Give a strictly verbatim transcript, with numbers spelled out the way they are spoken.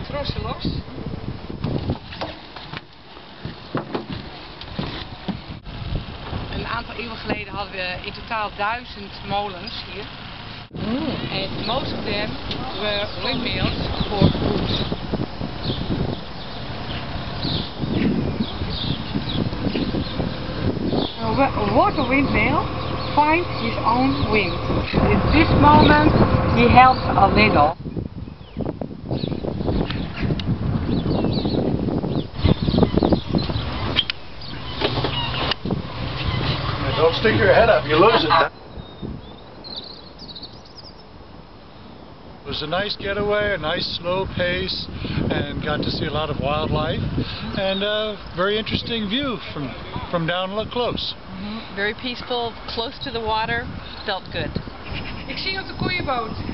trossen los. Een aantal eeuwen geleden hadden we in totaal duizend molens hier. And most of them were windmills for cruise. A water windmill finds his own wind. In this moment he helps a little. Don't stick your head up, you lose it. It was a nice getaway, a nice slow pace, and got to see a lot of wildlife, and a very interesting view from, from down close. Mm-hmm. Very peaceful, close to the water, felt good. Ik zie je op de koeienboot.